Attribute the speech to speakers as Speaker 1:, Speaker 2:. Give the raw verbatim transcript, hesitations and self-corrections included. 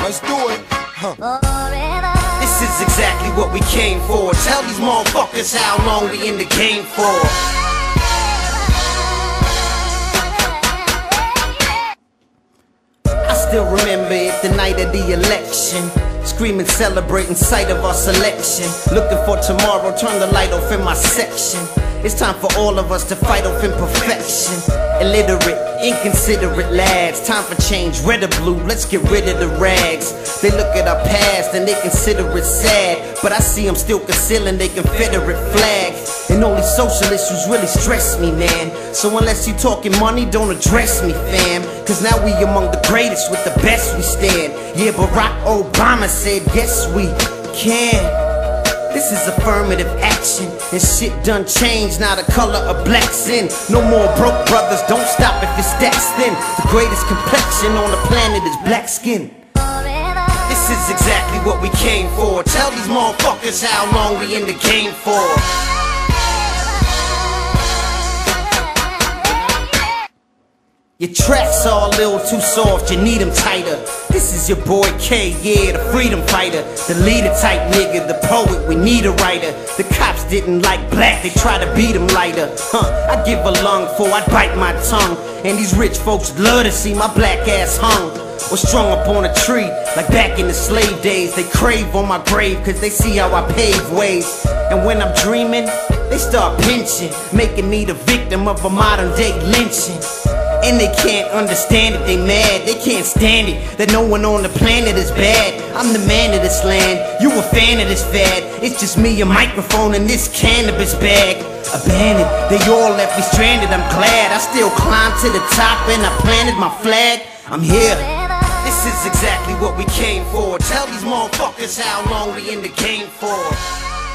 Speaker 1: Let's do it. Huh.
Speaker 2: This is exactly what we came for. Tell these motherfuckers how long we in the game for. I still remember it, the night of the election. Screaming, celebrating sight of our selection. Looking for tomorrow, turn the light off in my section. It's time for all of us to fight off imperfection. Illiterate, inconsiderate lads. Time for change, red or blue, let's get rid of the rags. They look at our past and they consider it sad, but I see them still concealing their Confederate flag. And only social issues really stress me, man. So unless you talking money, don't address me, fam. Cause now we among the greatest, with the best we stand. Yeah, Barack Obama said yes we can. This is affirmative action, and shit done changed, now the color of black's in. No more broke brothers, don't stop if it's that thin. The greatest complexion on the planet is black skin. This is exactly what we came for. Tell these motherfuckers how long we in the game for. Your tracks are a little too soft, you need them tighter. This is your boy K, yeah, the freedom fighter, the leader type nigga, the poet, we need a writer. The cops didn't like black, they try to beat him lighter. Huh, I give a lung for I bite my tongue. And these rich folks love to see my black ass hung or strung up on a tree, like back in the slave days. They crave on my grave cause they see how I pave ways. And when I'm dreaming, they start pinching, making me the victim of a modern day lynching. And they can't understand it, they mad, they can't stand it, that no one on the planet is bad. I'm the man of this land, you a fan of this fad. It's just me, a microphone, and this cannabis bag. Abandoned, they all left me stranded, I'm glad I still climbed to the top and I planted my flag. I'm here, this is exactly what we came for. Tell these motherfuckers how long we in the game for.